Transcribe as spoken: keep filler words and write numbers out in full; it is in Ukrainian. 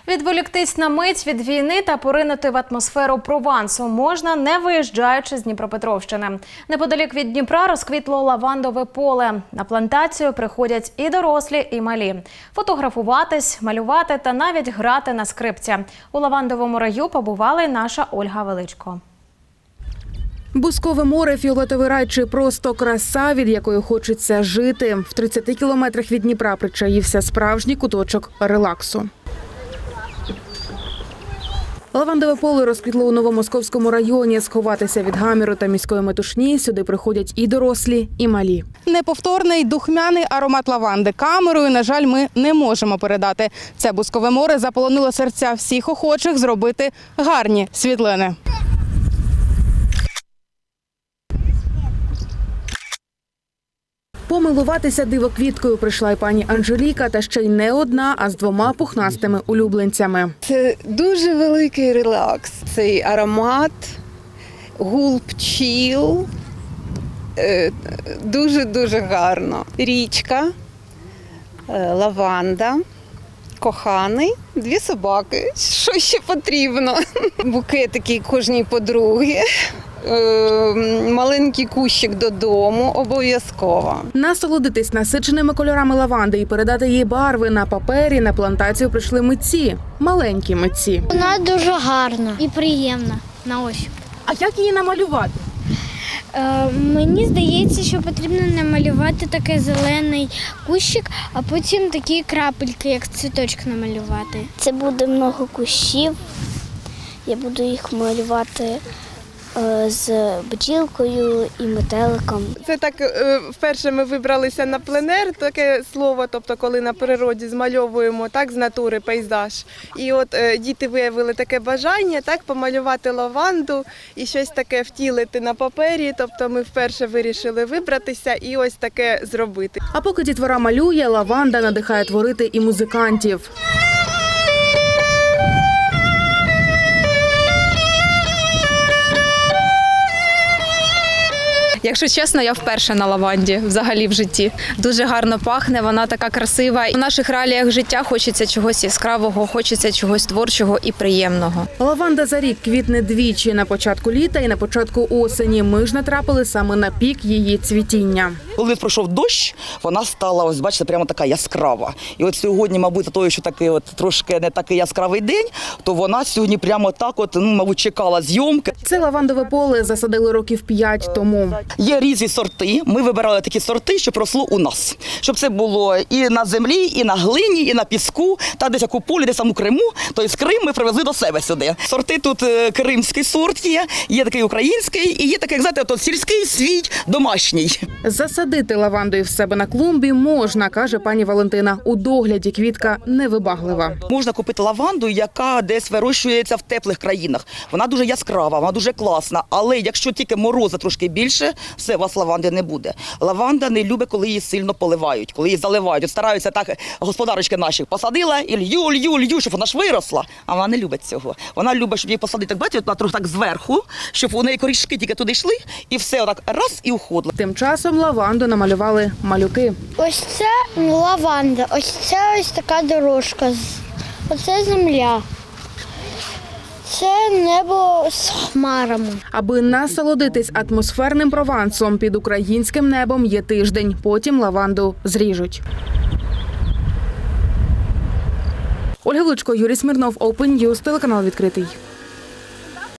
Відволіктись на мить від війни та поринути в атмосферу Провансу можна, не виїжджаючи з Дніпропетровщини. Неподалік від Дніпра розквітло лавандове поле. На плантацію приходять і дорослі, і малі. Фотографуватись, малювати та навіть грати на скрипці. У лавандовому раю побувала й наша Ольга Величко. Бузкове море, фіолетовий рай чи просто краса, від якої хочеться жити. В тридцяти кілометрах від Дніпра причаївся справжній куточок релаксу. Лавандове поле розквітло у Новомосковському районі. Сховатися від гаміру та міської метушні сюди приходять і дорослі, і малі. Неповторний духмяний аромат лаванди камерою, на жаль, ми не можемо передати. Це Бузкове море заполонило серця всіх охочих зробити гарні світлини. Помилуватися дивоквіткою прийшла й пані Анжеліка, та ще й не одна, а з двома пухнастими улюбленцями. Це дуже великий релакс. Цей аромат, гул пчіл, дуже-дуже гарно. Річка, лаванда, коханий, дві собаки. Що ще потрібно? Букетики кожній подруги. Маленький кущик додому обов'язково. Насолодитись насиченими кольорами лаванди і передати їй барви на папері на плантацію прийшли митці. Маленькі митці. Вона дуже гарна і приємна на ощупь. А як її намалювати? Е, мені здається, що потрібно намалювати такий зелений кущик, а потім такі крапельки, як цвіточок намалювати. Це буде багато кущів. Я буду їх малювати з бджілкою і метеликом. Це так, вперше ми вибралися на пленер, таке слово, тобто коли на природі змальовуємо так з натури пейзаж. І от діти виявили таке бажання так помалювати лаванду і щось таке втілити на папері, тобто ми вперше вирішили вибратися і ось таке зробити. А поки дітвора малює, лаванда надихає творити і музикантів. Якщо чесно, я вперше на лаванді взагалі в житті. Дуже гарно пахне, вона така красива. У наших реаліях життя хочеться чогось яскравого, хочеться чогось творчого і приємного. Лаванда за рік квітне двічі – на початку літа і на початку осені. Ми ж натрапили саме на пік її цвітіння. Коли пройшов дощ, вона стала, ось бачите, прямо така яскрава. І от сьогодні, мабуть, того, що такий от трошки не такий яскравий день, то вона сьогодні прямо так от, ну, мабуть, чекала зйомки. Це лавандове поле засадили років п'ять тому. Є різні сорти. Ми вибирали такі сорти, щоб росло у нас. Щоб це було і на землі, і на глині, і на піску, та десь як у полі, десь там у Криму. Тобто з Крим ми привезли до себе сюди. Сорти тут кримський сорт є, є такий український, і є такий, як знаєте, от сільський, свій, домашній. Засадити лавандою в себе на клумбі можна, каже пані Валентина. У догляді квітка невибаглива. Можна купити лаванду, яка десь вирощується в теплих країнах. Вона дуже яскрава, вона дуже класна, але якщо тільки морозу трошки більше, все, у вас лаванди не буде. Лаванда не любить, коли її сильно поливають, коли її заливають. От стараються так, господарочки наші, посадила і лью, лью, лью, щоб вона ж виросла. А вона не любить цього. Вона любить, щоб її посадити, так бачите, трохи так зверху, щоб у неї корішки тільки туди йшли, і все отак раз і уходило. Тим часом лаванду намалювали малюки. Ось це лаванда, ось це ось така дорожка, оце земля. Це небо з хмарами. Аби насолодитись атмосферним Провансом, під українським небом є тиждень. Потім лаванду зріжуть. Ольга Величко, Юрій Смірнов, Open News, телеканал відкритий.